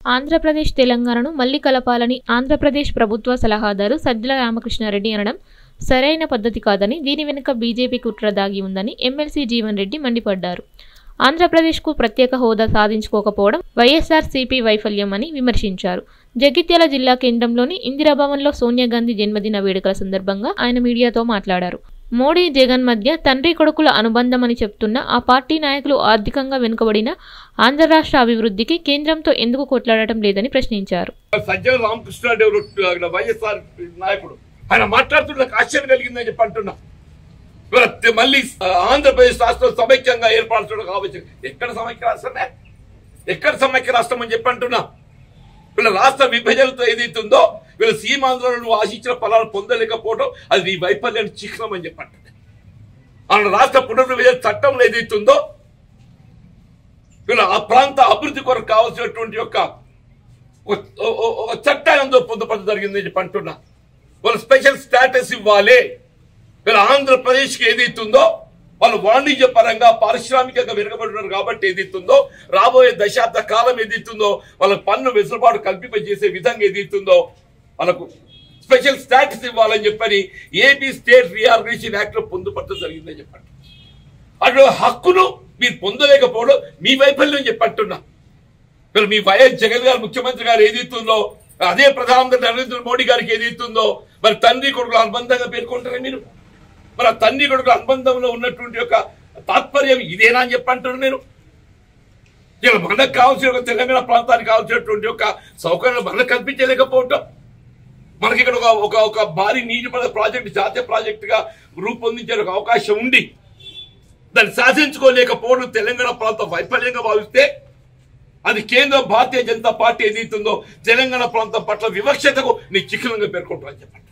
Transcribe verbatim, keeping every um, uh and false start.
ఆంధ్రప్రదేశ్ తెలంగాణను మళ్లీ కలపాలని ఆంధ్రప్రదేశ్ ప్రభుత్వ సలహాదారు సజ్జల రామకృష్ణారెడ్డి అనడం సరైన పద్ధతి కాదని, దీని వెనుక బీజేపీ కుట్ర దాగి ఉందని ఎమ్మెల్సీ జీవన్ రెడ్డి మండిపడ్డారు. ఆంధ్రప్రదేశ్కు ప్రత్యేక హోదా సాధించుకోకపోవడం వైఎస్ఆర్సీపీ వైఫల్యం అని విమర్శించారు. జగిత్యాల జిల్లా కేంద్రంలోని ఇందిరాభవన్లో సోనియా గాంధీ జన్మదిన వేడుకల సందర్భంగా ఆయన మీడియాతో మాట్లాడారు. మోడీ జగన్ మధ్య తండ్రి కొడుకుల అనుబంధమని చెప్తున్న ఆ పార్టీ నాయకులు ఆర్థికంగా వెనుకబడిన ఆంధ్ర రాష్ట్ర అభివృద్ధికి కేంద్రంతో ఎందుకు కొట్లాడటం లేదని ప్రశ్నించారు. సజ్జల రామకృష్ణారెడ్డి వైఎస్ఆర్ నాయకుడు ఆయన మాట్లాడుతున్న ఆశ్చర్యం కలిగిందని చెప్పి అంటున్నా. మళ్ళీ ఆంధ్రప్రదేశ్ రాష్ట్రం సమైక్యంగా ఏర్పరచడం కావచ్చు. ఎక్కడ సమైక్య రాష్ట్రమే, ఎక్కడ సమైక్య రాష్ట్రం అని చెప్పి అంటున్నా. వీళ్ళ రాష్ట్ర విభజనతో ఏదైతుందో వీళ్ళ సీమాంధ్రలో ఆశించిన ఫలాలు పొందలేకపోవడం అది నీ వైఫల్యాన్ని చిహ్నం అని చెప్పంటుంది. వాళ్ళ రాష్ట్ర పునర్విభజన చట్టంలో ఏదైతుందో వీళ్ళ ఆ ప్రాంత అభివృద్ధి కొరకు కావాల్సినటువంటి యొక్క చట్టాన్ని పొందుపరచడం జరిగిందని చెప్పి అంటున్నా. వాళ్ళు స్పెషల్ స్టాటస్ ఇవ్వాలి. వీళ్ళ ఆంధ్రప్రదేశ్కి ఏదైతుందో వాళ్ళు వాణిజ్య పరంగా పారిశ్రామికంగా వెనుకబడుతున్నారు కాబట్టి ఏదైతుందో రాబోయే దశాబ్ద కాలం ఏదైతుందో వాళ్ళకు పన్ను వెసులుబాటు కల్పింపజేసే విధంగా ఏదైతుందో వాళ్ళకు స్పెషల్ స్టాటస్ ఇవ్వాలని చెప్పని ఏపీ స్టేట్ రీఆర్గనైజేషన్ యాక్ట్ లో పొందుపరచడం జరిగిందని చెప్పండి. అటు హక్కును మీరు పొందలేకపోవడం మీ వైఫల్యం చెప్పంటున్నా. మీరు మీ వైఎస్ జగన్ గారు ముఖ్యమంత్రి గారు ఏదైతుందో అదే ప్రధానమంత్రి నరేంద్ర మోడీ గారికి ఏదైతుందో మరి తండ్రి కొడుకుల అనుబంధంగా పేర్కొంటారా మీరు? మరి ఆ తండ్రి కొడుకుల అనుబంధంలో ఉన్నటువంటి యొక్క తాత్పర్యం ఇదేనా అని చెప్పంటున్నాను నేను. ఇలా మనకు కావాల్సిన తెలంగాణ ప్రాంతానికి కావాల్సినటువంటి యొక్క సౌకర్యాలు మనకు కల్పించలేకపోవటం, మనకి ఇక్కడ ఒక ఒక భారీ నీటిపారుదల ప్రాజెక్టు జాతీయ ప్రాజెక్టుగా రూపొందించే ఒక అవకాశం ఉండి దాన్ని సాధించుకోలేకపోవడం తెలంగాణ ప్రాంతం వైఫల్యంగా భావిస్తే అది కేంద్ర భారతీయ జనతా పార్టీ ఏదైతుందో తెలంగాణ ప్రాంతం పట్ల వివక్షతకు నీ చిహ్నంగా పేర్కొంటారని చెప్పండి.